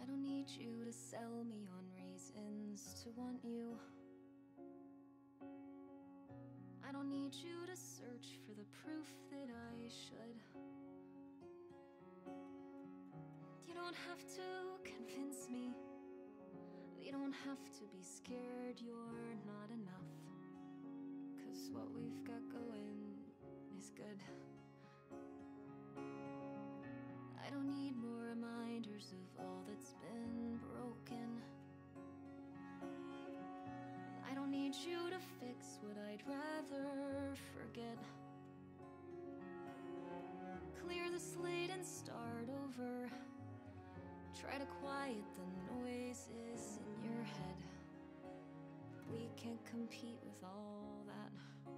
don't need you to sell me on reasons to want you. I don't need you to search for the proof that I should. You don't have to convince me. You don't have to be scared you're not enough, 'cause what we've got going is good. I don't need more reminders of all that's been broken. I don't need you to fix what I'd rather forget. Clear the slate and start over. Try to quiet the noises in your head. We can't compete with all that.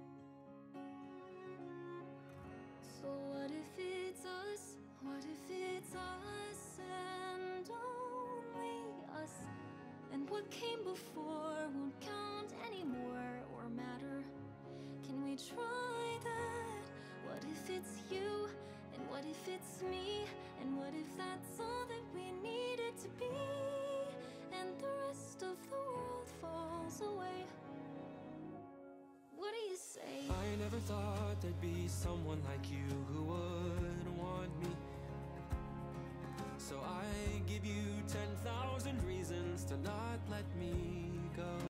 So what if it's us? What if it's us and only us? And what came before won't count anymore or matter. Can we try that? What if it's you? And what if it's me? And what if that's all that we need it to be? And the rest of the world falls away. What do you say? I never thought there'd be someone like you who would want me. So I give you 10,000 reasons to not let me go.